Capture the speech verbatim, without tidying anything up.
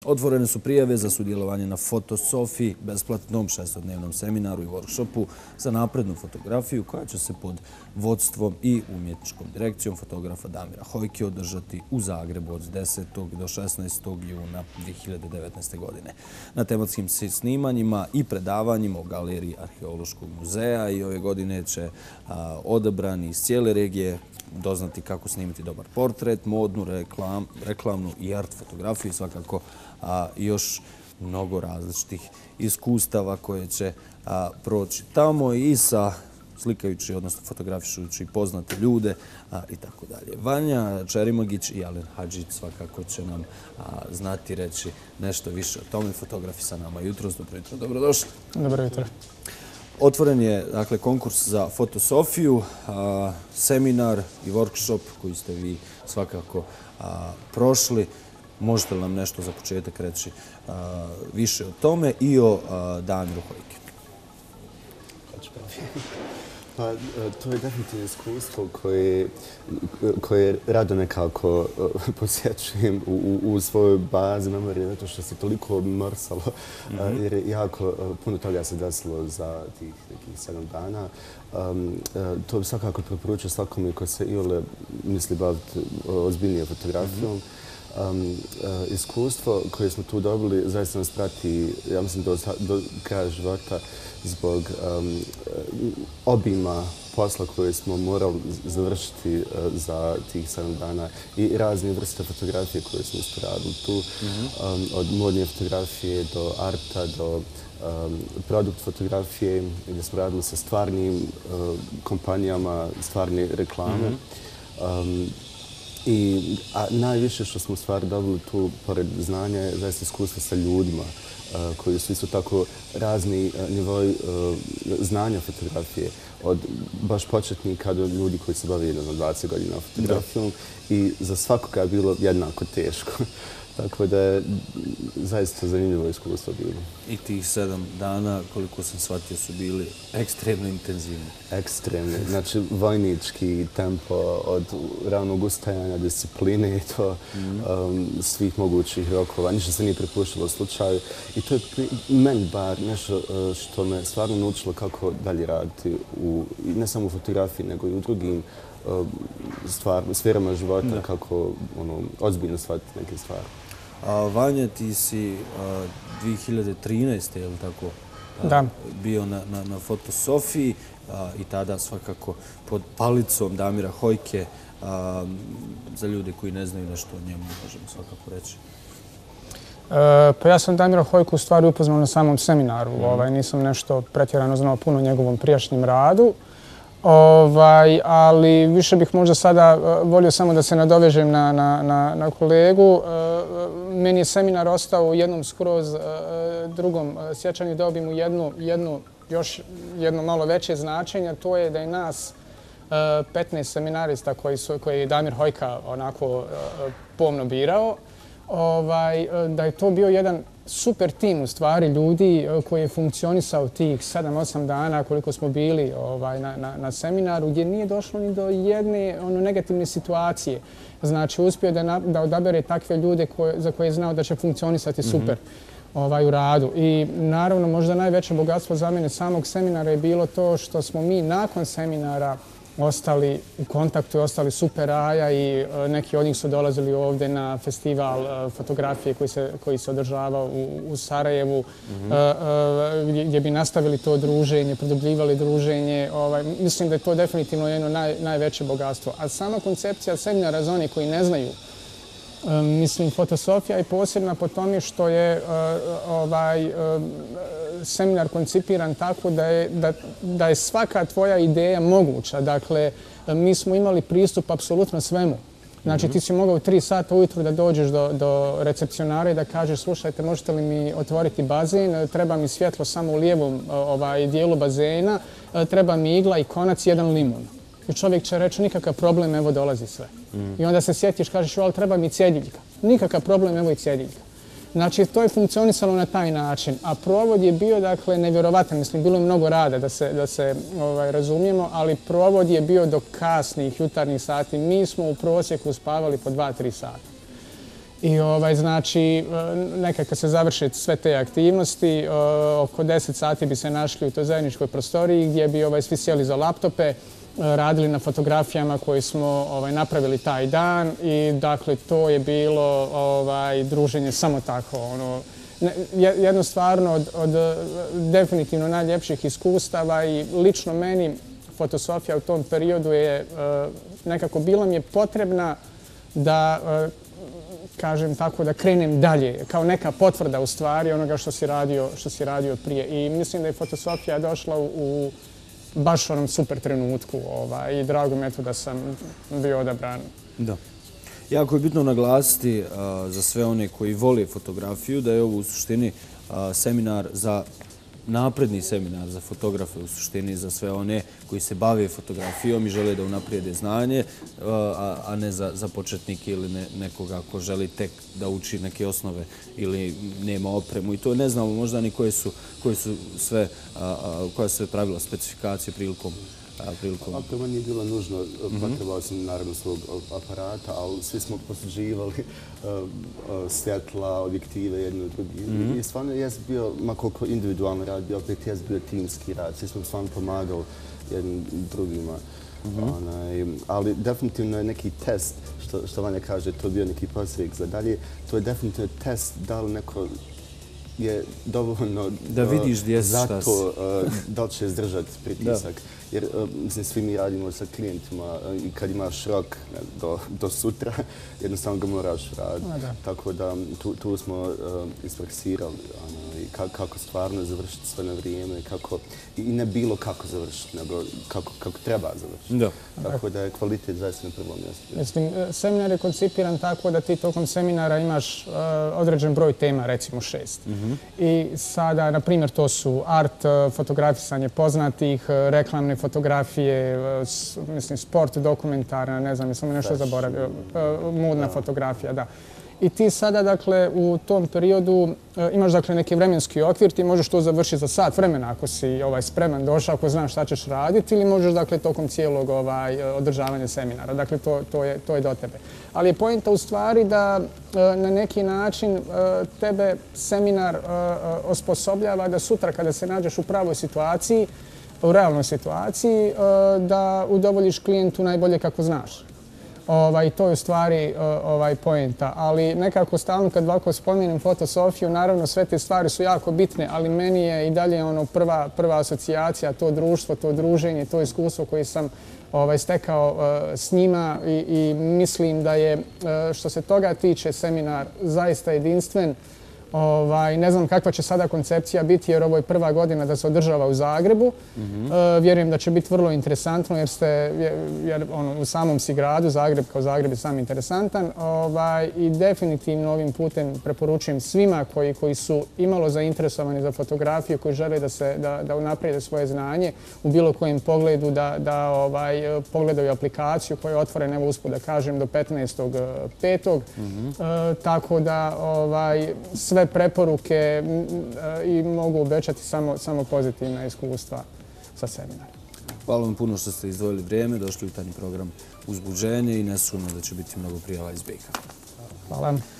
Otvorene su prijave za sudjelovanje na Fotosofiji, besplatnom šestodnevnom seminaru i workshopu za naprednu fotografiju koja će se pod vodstvom i umjetničkom direkcijom fotografa Damira Hojke održati u Zagrebu od desetog do šesnaestog juna dvije hiljade devetnaeste. godine. Na tematskim snimanjima i predavanjima u Galeriji Arheološkog muzeja i ove godine će a, odabrani iz cijele regije doznati kako snimiti dobar portret, modnu, reklam, reklamnu i art fotografiju i svakako a, još mnogo različitih iskustava koje će a, proći tamo i sa slikajući, odnosno fotografišujući poznate ljude a, i tako dalje. Vanja Čerimagić i Alen Hadžić svakako će nam a, znati reći nešto više o tome. Fotografi sa nama jutros. Dobro jutro, dobrodošli. Dobro jutro. Otvoren je dakle, konkurs za Fotosofiju, a, seminar i workshop koji ste vi svakako a, prošli. Možete li nam nešto za početak reći a, više o tome i o a, Damiru Hojke? Pa, to je definitivno iskustvo koje, koje rado nekako posjećujem u, u svojoj bazi memorije, zato što se toliko morsalo, mm-hmm. jer je jako puno toga se desilo za tih nekih sedam dana. Um, to bi svakako preporučio svakome ko se iole misli baviti ozbiljnije fotografijom. Mm-hmm. Um, uh, iskustvo koje smo tu dobili zaista nas prati, ja mislim, do, do kraja života zbog um, obima posla koje smo morali završiti uh, za tih sedam dana i razne vrste fotografije koje smo isto radili tu. Mm-hmm. um, od modne fotografije do arta, do um, produkt fotografije gdje smo radili sa stvarnim uh, kompanijama, stvarne reklame. Mm-hmm. um, I, a najviše što smo stvari dobili tu, pored znanja, je zaista iskustvo sa ljudima uh, koji su isto tako razni uh, nivoi uh, znanja fotografije. Od baš početnika do ljudi koji se bave jedno dvadeset godina fotografijom i za svakoga je bilo jednako teško. Tako da je zaista zanimljivo iskustvo bilo. I tih sedam dana, koliko sam shvatio, su bili ekstremno intenzivni. Ekstremni. Znači, vojnički tempo od ranog ustajanja, discipline i to mm. um, svih mogućih rokova. Ništa se nije prepuštalo slučaju. I to je meni bar nešto što me stvarno naučilo kako dalje raditi, u, ne samo u fotografiji, nego i u drugim stvar, sferama života, da. Kako ono, ozbiljno shvatiti neke stvari. A Vanja, ti si a, dvije hiljade trinaeste. je li tako, a, da. bio na, na, na Fotosofiji a, i tada svakako pod palicom Damira Hojke. A, za ljude koji ne znaju nešto o njemu, možemo svakako reći. E, pa ja sam Damira Hojku u stvari upoznao na samom seminaru. Mm. Ovaj, nisam nešto pretjerano znao puno o njegovom prijašnjem radu. Ovaj, ali više bih možda sada uh, volio samo da se nadovežem na, na, na, na kolegu. Uh, meni je seminar ostao u jednom skroz uh, drugom uh, sjećanju, dao bi mu jednu, jednu, još jedno malo veće značenje. To je da je nas uh, petnaest seminarista koji, su, koji je Damir Hojka onako uh, pomno birao, ovaj, uh, da je to bio jedan super tim u stvari ljudi koji je funkcionisao tih sedam osam dana koliko smo bili ovaj, na, na, na seminaru, gdje nije došlo ni do jedne ono, negativne situacije. Znači, uspio da, na, da odabere takve ljude koje, za koje je znao da će funkcionisati super mm-hmm. ovaj, u radu. I naravno, možda najveće bogatstvo za mene samog seminara je bilo to što smo mi nakon seminara ostali u kontaktu i ostali super raja i uh, neki od njih su dolazili ovdje na festival uh, fotografije koji se, koji se održavao u, u Sarajevu, mm-hmm. uh, uh, gdje, gdje bi nastavili to druženje, produbljivali druženje. Ovaj, mislim da je to definitivno jedno naj, najveće bogatstvo. A sama koncepcija seminara za one koji ne znaju, um, mislim, Fotosofija je posebna po tome što je uh, ovaj, uh, seminar koncipiran tako da je, da, da je svaka tvoja ideja moguća. Dakle, mi smo imali pristup apsolutno svemu. Znači, mm-hmm. ti si mogao u tri sata ujutru da dođeš do, do recepcionara i da kažeš slušajte, možete li mi otvoriti bazen, treba mi svjetlo samo u lijevom ovaj, dijelu bazena, treba mi igla i konac, jedan limun. I čovjek će reći nikakav problem, evo dolazi sve. Mm. I onda se sjetiš, kažeš, ali treba mi cjediljka. Nikakav problem, evo i cjediljka. Znači, to je funkcionisalo na taj način, a provod je bio, dakle, nevjerovatan. Mislim, bilo je mnogo rada da se, da se ovaj, razumijemo, ali provod je bio do kasnih jutarnjih sati. Mi smo u prosjeku spavali po dva tri sata. I ovaj, znači, nekad kad se završe sve te aktivnosti, oko deset sati bi se našli u toj zajedničkoj prostoriji gdje bi ovaj, svi sjeli za laptope, radili na fotografijama koje smo ovaj, napravili taj dan i dakle to je bilo ovaj, druženje samo tako. Ono, jedno stvarno od, od definitivno najljepših iskustava i lično meni fotosofija u tom periodu je nekako bila mi je potrebna da kažem tako, da krenem dalje, kao neka potvrda u stvari onoga što si radio, što si radio prije. I mislim da je fotosofija došla u, u baš onom super trenutku ovaj, i drago mi je to da sam bio odabran. Da. Jako je bitno naglasiti a, za sve one koji vole fotografiju da je ovo u suštini a, seminar za napredni seminar za fotografe, u suštini za sve one koji se bave fotografijom i žele da unaprijede znanje, a, a ne za, za početnike ili ne, nekoga ko želi tek da uči neke osnove ili nema opremu. I to ne znamo možda ni koje su, koje su sve, a, a, koja su sve pravila specifikacije prilikom prilikom. Oprema nije bilo nužno, potrebao sam naravno svog aparata, ali svi smo posuđivali svjetla, objektive jedno od drugih. I stvarno je bio, ma koliko individualno rad bio, opet je bio timski rad, svi smo stvarno pomagali jednim drugima. Ali definitivno je neki test, što Vanja kaže, to je bio neki posrijek za dalje, to je definitivno test da li neko je dovoljno da vidiš gdje si, za to da li će izdržati pritisak. Jer mislim, svi mi radimo sa klijentima i kad imaš rok do, do sutra, jednostavno ga moraš raditi. Tako da tu, tu smo uh, ispraksirali ono, i kako, kako stvarno završiti sve na vrijeme kako, i ne bilo kako završiti, nego kako, kako treba završiti. Da. Tako da je kvalitet zaista na prvom mjestu. Mislim, seminar je koncipiran tako da ti tokom seminara imaš uh, određen broj tema, recimo šest. Mm-hmm. I sada, na primjer, to su art, fotografisanje poznatih, reklamne fotografije, mislim, sport, dokumentarna, ne znam, sam nešto zaboravio, modna fotografija, da. I ti sada, dakle, u tom periodu imaš, dakle, neki vremenski okvir, ti možeš to završiti za sat vremena ako si ovaj, spreman došao, ako znaš šta ćeš raditi, ili možeš, dakle, tokom cijelog ovaj, održavanja seminara. Dakle, to, to, je, to je do tebe. Ali je poenta u stvari da na neki način tebe seminar osposobljava da sutra kada se nađeš u pravoj situaciji, u realnoj situaciji, da udovoljiš klijentu najbolje kako znaš. Ovaj, to je u stvari ovaj, poenta. Ali nekako stalno kad ovako spomenem fotosofiju, naravno sve te stvari su jako bitne, ali meni je i dalje ono prva, prva asocijacija, to društvo, to druženje, to iskustvo koje sam ovaj, stekao uh, s njima i, i mislim da je, uh, što se toga tiče, seminar zaista jedinstven. Ovaj, ne znam kakva će sada koncepcija biti jer ovo je prva godina da se održava u Zagrebu. Mm-hmm. uh, vjerujem da će biti vrlo interesantno jer, ste, jer ono, u samom si gradu, Zagreb kao Zagreb je sam interesantan. Ovaj, I definitivno ovim putem preporučujem svima koji, koji su imalo zainteresovani za fotografiju, koji žele da, se, da, da unaprijede svoje znanje u bilo kojem pogledu, da, da ovaj, pogledaju aplikaciju koja je otvorena, evo usput da kažem, do petnaestog petog Mm-hmm. uh, tako da ovaj, sve preporuke i mogu obećati samo, samo pozitivna iskustva sa seminara. Hvala vam puno što ste izdvojili vrijeme, došli u jutarnji program Uzbuđenje i nesumnjivo da će biti mnogo prijava iz B iH. Hvala.